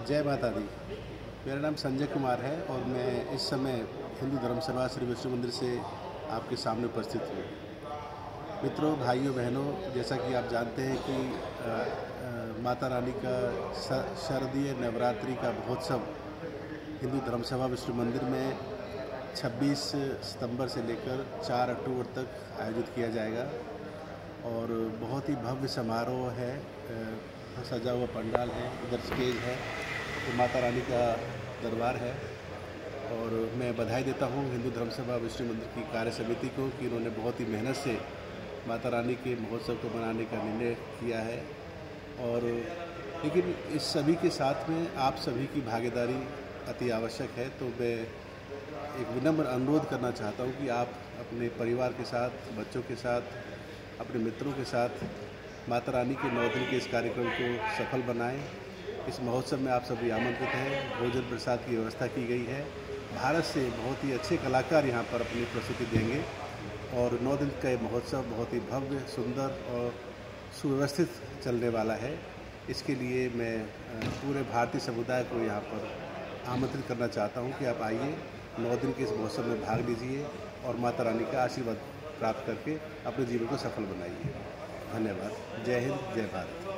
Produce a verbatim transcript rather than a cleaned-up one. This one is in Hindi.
जय माता दी। मेरा नाम संजय कुमार है और मैं इस समय हिंदू धर्मसभा श्री विष्णु मंदिर से आपके सामने उपस्थित हूँ। मित्रों, भाइयों, बहनों, जैसा कि आप जानते हैं कि आ, आ, माता रानी का शारदीय नवरात्रि का महोत्सव हिंदू धर्मसभा विष्णु मंदिर में छब्बीस सितंबर से लेकर चार अक्टूबर तक आयोजित किया जाएगा और बहुत ही भव्य समारोह है। सजा हुआ पंडाल है, इधर स्टेज है, तो माता रानी का दरबार है। और मैं बधाई देता हूँ हिंदू धर्मसभा विष्णु मंदिर की कार्य समिति को कि उन्होंने बहुत ही मेहनत से माता रानी के महोत्सव को मनाने का निर्णय किया है। और लेकिन इस सभी के साथ में आप सभी की भागीदारी अति आवश्यक है। तो मैं एक विनम्र अनुरोध करना चाहता हूँ कि आप अपने परिवार के साथ, बच्चों के साथ, अपने मित्रों के साथ माता रानी के नौ दिन के इस कार्यक्रम को सफल बनाएं। इस महोत्सव में आप सभी आमंत्रित हैं। भोजन प्रसाद की व्यवस्था की गई है। भारत से बहुत ही अच्छे कलाकार यहाँ पर अपनी प्रस्तुति देंगे और नौ दिन का ये महोत्सव बहुत ही भव्य, सुंदर और सुव्यवस्थित चलने वाला है। इसके लिए मैं पूरे भारतीय समुदाय को यहाँ पर आमंत्रित करना चाहता हूँ कि आप आइए, नौ दिन के इस महोत्सव में भाग लीजिए और माता रानी का आशीर्वाद प्राप्त करके अपने जीवन को सफल बनाइए। धन्यवाद। जय हिंद, जय भारत।